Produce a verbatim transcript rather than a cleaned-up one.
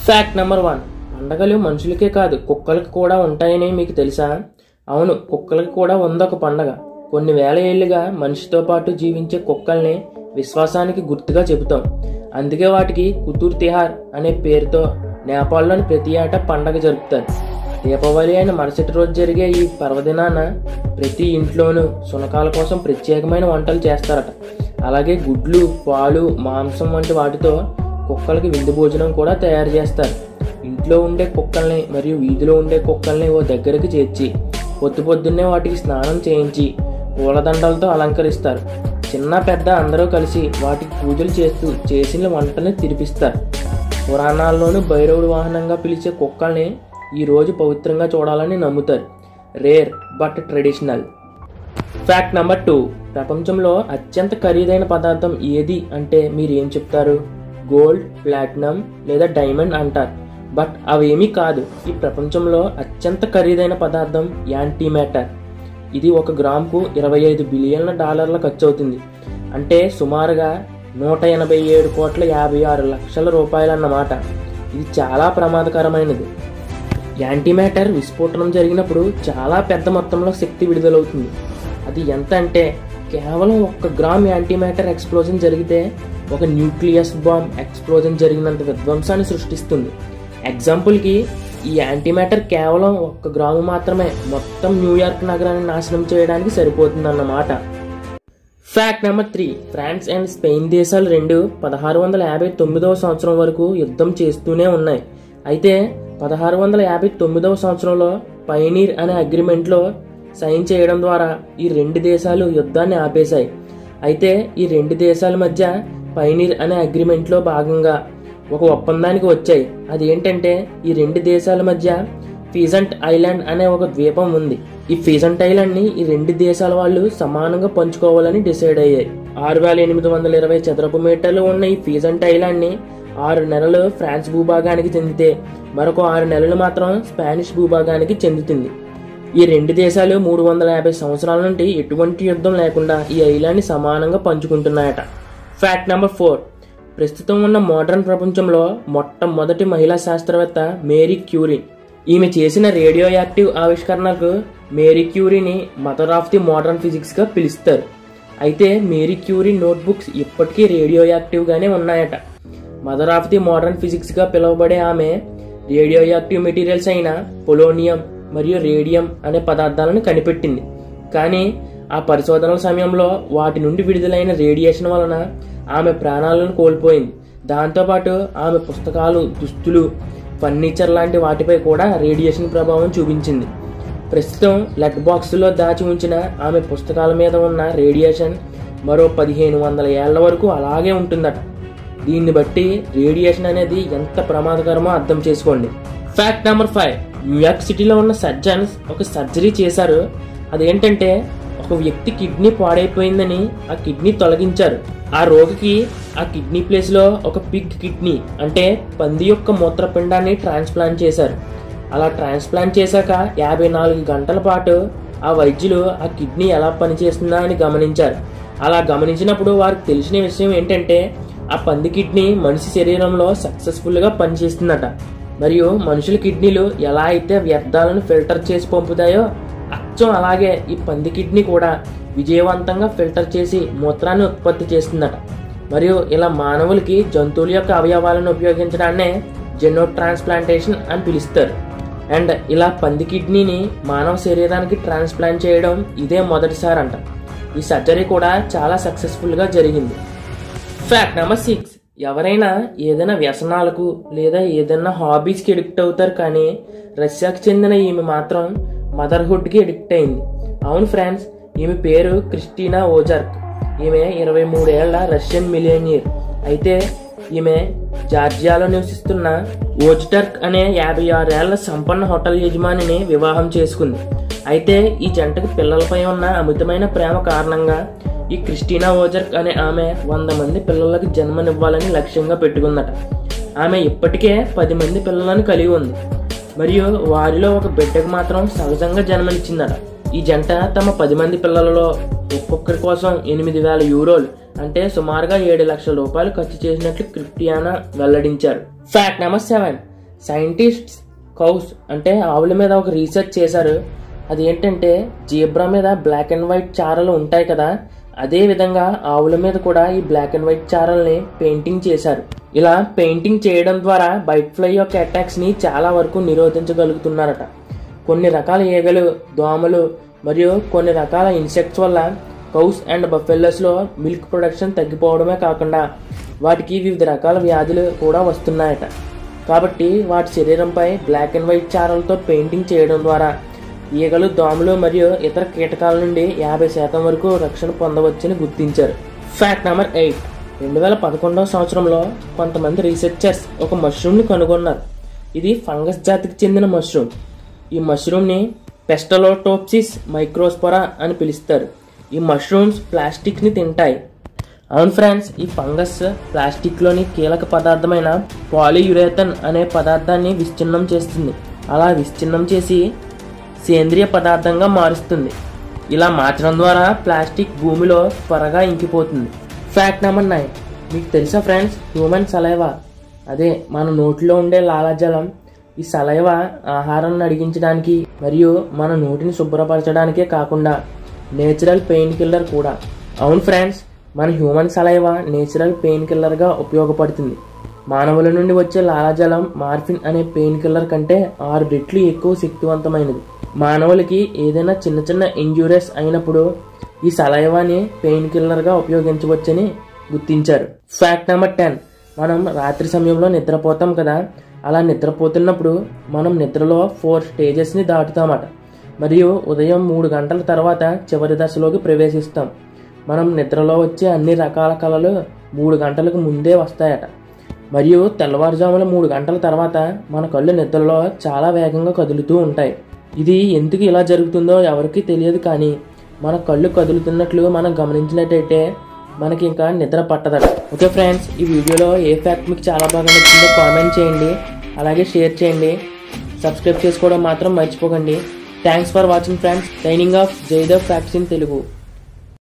Fact number one, పండగలు మనుషులకే కాదు కుక్కలకు కూడా ఉంటాయని మీకు తెలుసా? అవును, కుక్కలకు కూడా ఉందొక పండగ. కొన్ని వేల ఏళ్లుగా మనిషితో పాటు జీవించే కుక్కల్ని విశ్వాసానికి గుర్తుగా చెబుతాం. అందుకే వాటికి కుతుర్ తిహార్ అనే పేరుతో నేపాల్లోని ప్రతి ఏటా పండగ జరుపుతారు. దీపావళి అయిన మరుసటి రోజు జరిగే ఈ పర్వదినాన ప్రతి ఇంట్లోనూ శునకాల కోసం ప్రత్యేకమైన వంటలు చేస్తారట. అలాగే గుడ్లు, పాలు, మాంసం వంటి వాటితో కుక్కలకి విందు భోజనం కూడా తయారు చేస్తారు. ఇంట్లో ఉండే కుక్కల్ని మరియు వీధిలో ఉండే కుక్కల్ని ఓ దగ్గరికి చేర్చి పొద్దు పొద్దున్నే వాటికి స్నానం చేయించి పూలదండలతో అలంకరిస్తారు. చిన్న పెద్ద అందరూ కలిసి వాటికి పూజలు చేస్తూ చేసిన వంటని తినిపిస్తారు. పురాణాల్లోనూ భైరవుడు వాహనంగా పిలిచే కుక్కల్ని ఈ రోజు పవిత్రంగా చూడాలని నమ్ముతారు. Rare but traditional. Fact number two, ప్రపంచంలో అత్యంత ఖరీదైన పదార్థం ఏది అంటే మీరు ఏం చెప్తారు? గోల్డ్, ప్లాటినం లేదా డైమండ్ అంటారు. బట్ అవేమీ కాదు. ఈ ప్రపంచంలో అత్యంత ఖరీదైన పదార్థం యాంటీ మ్యాటర్. ఇది ఒక గ్రాముకు ఇరవై ఐదు బిలియన్ల డాలర్ల ఖర్చు అవుతుంది. అంటే సుమారుగా నూట ఎనభై ఏడు కోట్ల యాభై ఆరు లక్షల రూపాయలన్నమాట. ఇది చాలా ప్రమాదకరమైనది. యాంటీ మ్యాటర్ విస్ఫోటనం జరిగినప్పుడు చాలా పెద్ద మొత్తంలో శక్తి విడుదలవుతుంది. అది ఎంత అంటే కేవలం ఒక్క గ్రామ్ యాంటీ మ్యాటర్ ఎక్స్ప్లోజన్ జరిగితే ఒక న్యూక్లియస్ బాంబ్ ఎక్స్ప్లోజన్ జరిగినంత విధ్వంసాన్ని సృష్టిస్తుంది. ఎగ్జాంపుల్కి ఈ యాంటీ మ్యాటర్ కేవలం ఒక్క గ్రాము మాత్రమే మొత్తం న్యూయార్క్ నగరాన్ని నాశనం చేయడానికి సరిపోతుందన్నమాట. Fact number three, France and Spain దేశాలు రెండు పదహారు వందల యాభై తొమ్మిదవ సంవత్సరం వరకు యుద్ధం చేస్తూనే ఉన్నాయి. అయితే పదహారు వందల యాభై తొమ్మిదవ సంవత్సరంలో పైనీర్ అనే అగ్రిమెంట్లో సైన్ చేయడం ద్వారా ఈ రెండు దేశాలు యుద్ధాన్ని ఆపేశాయి. అయితే ఈ రెండు దేశాల మధ్య పైనీర్ అనే అగ్రిమెంట్లో భాగంగా ఒక ఒప్పందానికి వచ్చాయి. అది ఏంటంటే ఈ రెండు దేశాల మధ్య ఫీజంట్ ఐలాండ్ అనే ఒక ద్వీపం ఉంది. ఈ ఫీజంట్ ఐలాండ్ ని ఈ రెండు దేశాల వాళ్ళు సమానంగా పంచుకోవాలని డిసైడ్ అయ్యాయి. ఆరు వేల ఎనిమిది వందల ఇరవై చదరపు మీటర్లు ఉన్న ఈ ఫీజంట్ ఐలాండ్ ని ఆరు నెలలు ఫ్రాన్స్ భూభాగానికి చెందితే మరొక ఆరు నెలలు మాత్రం స్పానిష్ భూభాగానికి చెందుతుంది. ఈ రెండు దేశాలు మూడు వందల యాభై సంవత్సరాల నుండి ఎటువంటి యుద్ధం లేకుండా ఈ ఐలాండ్ ని సమానంగా పంచుకుంటున్నాయట. ఫ్యాక్ట్ నెంబర్ ఫోర్, ప్రస్తుతం ఉన్న మోడర్న్ ప్రపంచంలో మొట్టమొదటి మహిళా శాస్త్రవేత్త మేరీ క్యూరీ. ఈమె చేసిన రేడియో యాక్టివ్ ఆవిష్కరణకు మేరీ క్యూరీని mother of the modern physics గా పిలుస్తారు. అయితే మేరీ క్యూరీ నోట్బుక్స్ ఇప్పటికీ రేడియో యాక్టివ్ గానే ఉన్నాయట. Mother of the modern physics గా పిలువబడే ఆమె రేడియో యాక్టివ్ మెటీరియల్స్ అయిన పొలోనియం మరియు రేడియం అనే పదార్థాలను కనిపెట్టింది. కానీ ఆ పరిశోధనల సమయంలో వాటి నుండి విడుదలైన రేడియేషన్ వలన ఆమె ప్రాణాలను కోల్పోయింది. దాంతోపాటు ఆమె పుస్తకాలు, దుస్తులు, ఫర్నిచర్ లాంటి వాటిపై కూడా రేడియేషన్ ప్రభావం చూపించింది. ప్రస్తుతం లెడ్ బాక్స్లో దాచి ఉంచిన ఆమె పుస్తకాల మీద ఉన్న రేడియేషన్ మరో పదిహేను వందల ఏళ్ల వరకు అలాగే ఉంటుందట. దీన్ని బట్టి రేడియేషన్ అనేది ఎంత ప్రమాదకరమో అర్థం చేసుకోండి. ఫ్యాక్ట్ నెంబర్ ఫైవ్, న్యూయార్క్ సిటీలో ఉన్న సర్జన్స్ ఒక సర్జరీ చేశారు. అదేంటంటే ఒక వ్యక్తి కిడ్నీ పాడైపోయిందని ఆ కిడ్నీ తొలగించారు. ఆ రోగికి ఆ కిడ్నీ ప్లేస్ లో ఒక పిగ్ కిడ్నీ అంటే పంది యొక్క మూత్రపిండాన్ని ట్రాన్స్ప్లాంట్ చేశారు. అలా ట్రాన్స్ప్లాంట్ చేశాక యాభై నాలుగు గంటల పాటు ఆ వైద్యులు ఆ కిడ్నీ ఎలా పనిచేస్తుందా అని గమనించారు. అలా గమనించినప్పుడు వారికి తెలిసిన విషయం ఏంటంటే ఆ పంది కిడ్నీ మనిషి శరీరంలో సక్సెస్ఫుల్ గా పనిచేస్తుందట. మరియు మనుషుల కిడ్నీలు ఎలా అయితే వ్యర్థాలను ఫిల్టర్ చేసి పంపుతాయో అచ్చం అలాగే ఈ పంది కిడ్నీ కూడా విజయవంతంగా ఫిల్టర్ చేసి మూత్రాన్ని ఉత్పత్తి చేస్తుందట. మరియు ఇలా మానవులకి జంతువుల యొక్క అవయవాలను ఉపయోగించడాన్నే జెనో ట్రాన్స్ప్లాంటేషన్ అని పిలుస్తారు. అండ్ ఇలా పంది కిడ్నీని మానవ శరీరానికి ట్రాన్స్ప్లాంట్ చేయడం ఇదే మొదటిసారి అంట. ఈ సర్జరీ కూడా చాలా సక్సెస్ఫుల్గా జరిగింది. ఫ్యాక్ట్ నెంబర్ సిక్స్, ఎవరైనా ఏదైనా వ్యసనాలకు లేదా ఏదైనా హాబీస్కి ఎడిక్ట్ అవుతారు. కానీ రష్యాకి చెందిన ఈమె మాత్రం మదర్హుడ్కి ఎడిక్ట్ అయింది. అవును ఫ్రెండ్స్, ఈమె పేరు క్రిస్టినా ఓజార్క్. ఈమె ఇరవై మూడేళ్ల రష్యన్ మిలియనీర్. అయితే ఈమె జార్జియాలో నివసిస్తున్న ఓజ్టర్క్ అనే యాభై ఆరేళ్ల సంపన్న హోటల్ యజమానిని వివాహం చేసుకుంది. అయితే ఈ జంటకు పిల్లలపై ఉన్న అమితమైన ప్రేమ కారణంగా ఈ క్రిస్టినా ఓజార్క్ అనే ఆమె వంద మంది పిల్లలకు జన్మనివ్వాలని లక్ష్యంగా పెట్టుకుందట. ఆమె ఇప్పటికే పది మంది పిల్లలను కలిగి ఉంది మరియు వారిలో ఒక బిడ్డకు మాత్రం సహజంగా జన్మనిచ్చిందట. ఈ జంట తమ పది మంది పిల్లలలో ఒక్కొక్కరి కోసం ఎనిమిది వేల యూరోలు అంటే సుమారుగా ఏడు లక్షల రూపాయలు ఖర్చు చేసినట్లు క్రిస్టియానా వెల్లడించారు. Fact number seven, scientists cows అంటే ఆవుల మీద ఒక రీసెర్చ్ చేశారు. అది ఏంటంటే జీబ్రా మీద బ్లాక్ అండ్ వైట్ చారలు ఉంటాయి కదా, అదే విధంగా ఆవుల మీద కూడా ఈ బ్లాక్ అండ్ వైట్ చారల్ని పెయింటింగ్ చేశారు. ఇలా పెయింటింగ్ చేయడం ద్వారా వైట్ ఫ్లై యొక్క అటాక్స్ ని చాలా వరకు నిరోధించగలుగుతున్నారట. కొన్ని రకాల ఈగలు, దోమలు మరియు కొన్ని రకాల ఇన్సెక్ట్స్ వల్ల కౌస్ అండ్ బఫెల్లోస్ లో మిల్క్ ప్రొడక్షన్ తగ్గిపోవడమే కాకుండా వాటికి వివిధ రకాల వ్యాధులు కూడా వస్తున్నాయట. కాబట్టి వాటి శరీరంపై బ్లాక్ అండ్ వైట్ చారలతో పెయింటింగ్ చేయడం ద్వారా ఈగలు, దోమలు మరియు ఇతర కీటకాల నుండి యాభై శాతం వరకు రక్షణ పొందవచ్చని గుర్తించారు. Fact number eight. రెండు వేల పదకొండవ సంవత్సరంలో కొంతమంది రీసెర్చర్స్ ఒక మష్రూమ్ని కనుగొన్నారు. ఇది ఫంగస్ జాతికి చెందిన మష్రూమ్. ఈ మష్రూమ్ని పెస్టలోటోప్సిస్ మైక్రోస్పోరా అని పిలుస్తారు. ఈ మష్రూమ్స్ ప్లాస్టిక్ని తింటాయి. అవును ఫ్రెండ్స్, ఈ ఫంగస్ ప్లాస్టిక్లోని కీలక పదార్థమైన పాలియురేథన్ అనే పదార్థాన్ని విచ్ఛిన్నం చేస్తుంది. అలా విచ్ఛిన్నం చేసి సేంద్రియ పదార్థంగా మారుస్తుంది. ఇలా మార్చడం ద్వారా ప్లాస్టిక్ భూమిలో త్వరగా ఇంకిపోతుంది. Fact number nine. మీకు తెలుసా ఫ్రెండ్స్, హ్యూమన్ సలైవా అదే మన నోటిలో ఉండే లాలాజలం, ఈ సలైవా ఆహారాన్ని అడిగించడానికి మరియు మన నోటిని శుభ్రపరచడానికే కాకుండా నేచురల్ పెయిన్ కిల్లర్ కూడా. అవును ఫ్రెండ్స్, మన హ్యూమన్ సలైవా నేచురల్ పెయిన్ కిల్లర్గా ఉపయోగపడుతుంది. మానవుల నుండి వచ్చే లాలాజలం మార్ఫిన్ అనే పెయిన్ కిల్లర్ కంటే ఆరు రెట్లు ఎక్కువ శక్తివంతమైనది. మానవులకి ఏదైనా చిన్న చిన్న ఇంజూరీస్ అయినప్పుడు ఈ సలైవాని పెయిన్ కిల్లర్గా ఉపయోగించవచ్చని గుర్తించారు. Fact number ten. మనం రాత్రి సమయంలో నిద్రపోతాం కదా, అలా నిద్రపోతున్నప్పుడు మనం నిద్రలో ఫోర్ స్టేజెస్ని దాటుతామట. మరియు ఉదయం మూడు గంటల తర్వాత చివరి దశలోకి ప్రవేశిస్తాం. మనం నిద్రలో వచ్చే అన్ని రకాల కళలు మూడు గంటలకు ముందే వస్తాయట. మరియు తెల్లవారుజామున మూడు గంటల తర్వాత మన కళ్ళు నిద్రలో చాలా వేగంగా కదులుతూ ఉంటాయి. ఇది ఎందుకు ఇలా జరుగుతుందో ఎవరికీ తెలియదు, కానీ మన కళ్ళు కదులుతున్నట్లు మనం గమనించినట్టయితే మనకి ఇంకా నిద్ర పట్టదట. ఓకే ఫ్రెండ్స్, ఈ వీడియోలో ఏ ఫ్యాక్ట్ మీకు చాలా బాగా నచ్చిందో కామెంట్ చేయండి, అలాగే షేర్ చేయండి. సబ్స్క్రైబ్ చేసుకోవడం మాత్రం మర్చిపోకండి. Thanks for watching friends. Signing off Jayadev facts in Telugu.